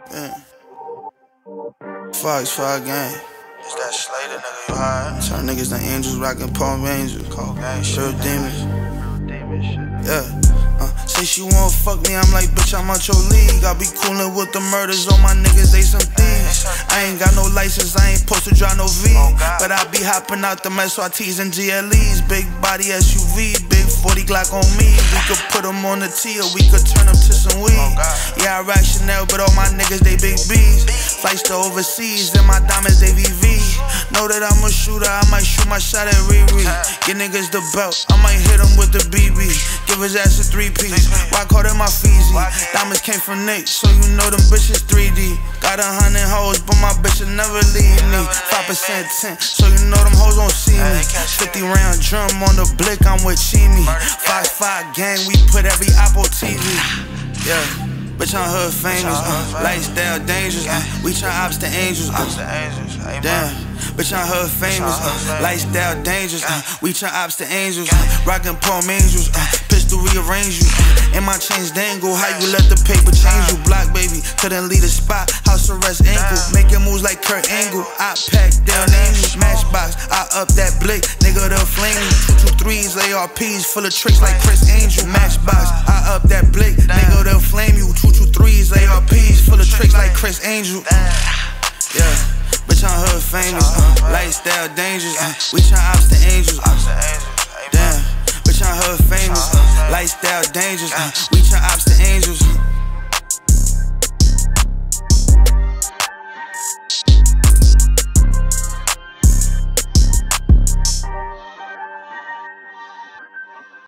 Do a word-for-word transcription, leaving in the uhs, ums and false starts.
Yeah. Fox, Fox gang. It's that Slater nigga, you high? Turn niggas to angels, rockin' Palm Angels. Cold gang shit. Real demons. Demon shit. Yeah. Uh, say she wanna fuck me, I'm like, bitch, I'm out your league. I be coolin' with the murders, all my niggas, they some thieves. I ain't got no license, I ain't supposed to drive no V. But I be hopping out the S R Ts and G L Es. Big body S U V, big forty Glock on me. We could put them on the T or we could turn them to some weed. Yeah, I rock Chanel, but all my niggas, they big B's. Flights to overseas, and my diamonds, they V V. Know that I'm a shooter, I might shoot my shot at Riri. Get niggas the belt, I might hit him with the B B. Give his ass a three piece. Why call them my Fiji? Diamonds came from Nick, so you know them bitches three D. Got a hundred hoes, but my bitch will never leave me. Five percent tint, so you know them hoes won't see me. Fifty round drum on the blick, I'm with Chimi. Five five gang, we put every Apple T V. Yeah. Bitch, I'm hood famous, uh, lifestyle dangerous, uh, we turn ops to angels, uh, damn. Bitch, I'm hood famous, uh, lifestyle dangerous, uh, we turn ops to angels, uh, rockin' Palm Angels, uh, pistol rearrange you, uh, and my chains dangle, how you let the paper change you, block baby, couldn't leave a spot, house arrest ankle, making moves like Kurt Angle, I pack down angles, matchbox, I up that blick, nigga they'll flame you, two two threes, A R Ps, full of tricks like Chris Angel, matchbox, I up that blick, nigga they'll flame you, two two threes, A R Ps, full of tricks like Chris Angel, yeah. Bitch, I'm hood famous, uh, lifestyle dangerous, uh, we turn ops to angels, uh, damn. Bitch, I'm hood famous, uh, lifestyle dangerous, uh, we turn ops to angels.